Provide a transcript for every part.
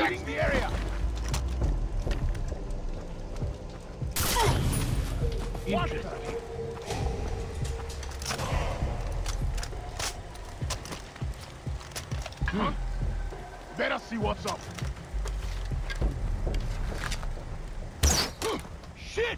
Checking the area! Interesting. Huh? Better see what's up. Shit!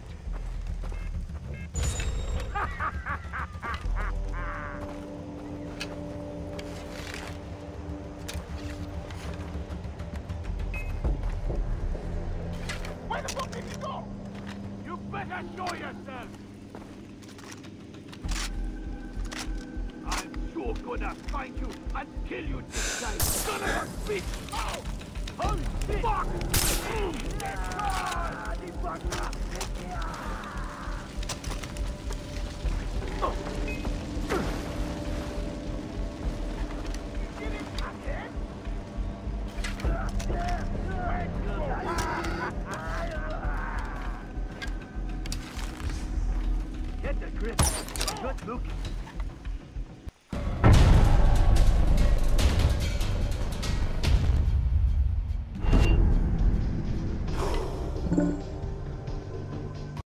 Where the fuck did he go? You better show yourself! I'm sure gonna find you and kill you this time, son of a bitch! Oh! Oh, shit! Fuck! Get the grip. Good look.